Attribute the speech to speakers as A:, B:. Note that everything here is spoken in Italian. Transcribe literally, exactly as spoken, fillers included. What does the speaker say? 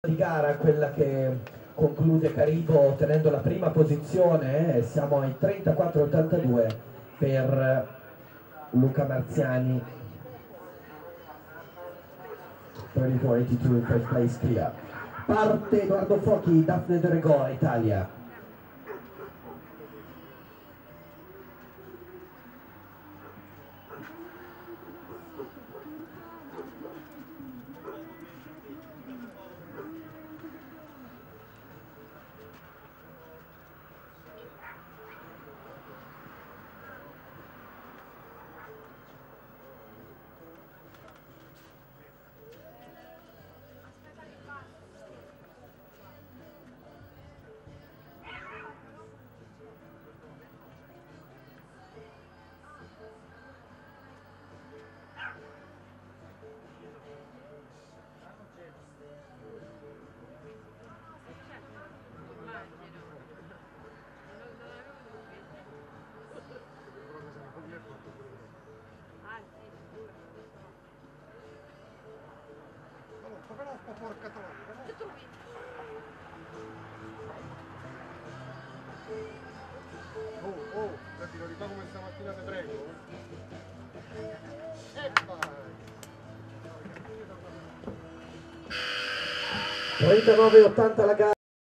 A: Di gara, quella che conclude Caribo ottenendo la prima posizione, e siamo ai trentaquattro ottantadue per Luca Marziani. trentaquattro ottantadue first place clear. Parte Edoardo Fochi, Daphne de Regò, Italia.
B: Però un po' porca troppo. Che trovi? Oh, oh, senti, lo rifà come stamattina te prego. E vai!
A: trentanove ottanta la gara.